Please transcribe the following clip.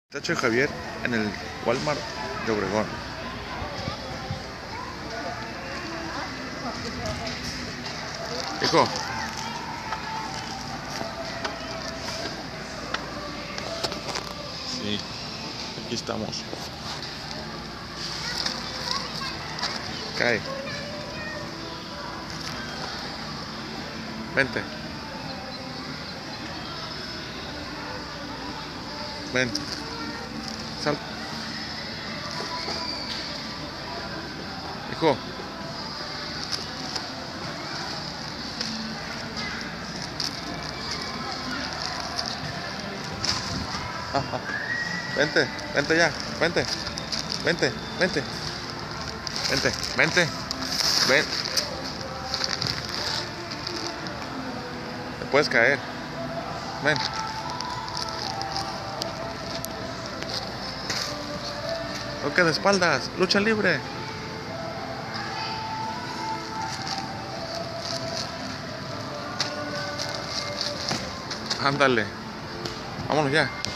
Tacho de Javier en el Walmart de Obregón. Hijo. Sí, aquí estamos. Cae. Vente. Ven. Sal. Hijo. Ajá. Vente, vente ya, vente, vente, vente, vente, vente, ven. Te puedes caer. Ven. Toque de espaldas, lucha libre. Ándale. Vámonos ya.